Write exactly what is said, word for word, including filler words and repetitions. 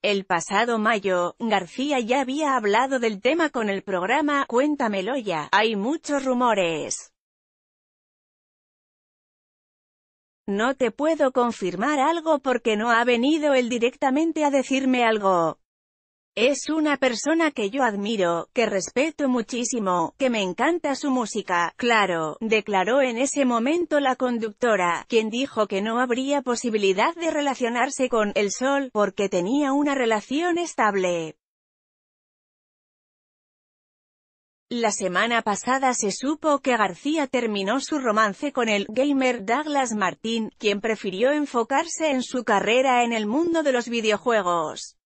El pasado mayo, García ya había hablado del tema con el programa Cuéntamelo Ya. Hay muchos rumores. No te puedo confirmar algo porque no ha venido él directamente a decirme algo. Es una persona que yo admiro, que respeto muchísimo, que me encanta su música, claro, declaró en ese momento la conductora, quien dijo que no habría posibilidad de relacionarse con El Sol, porque tenía una relación estable. La semana pasada se supo que García terminó su romance con el gamer Douglas Martín, quien prefirió enfocarse en su carrera en el mundo de los videojuegos.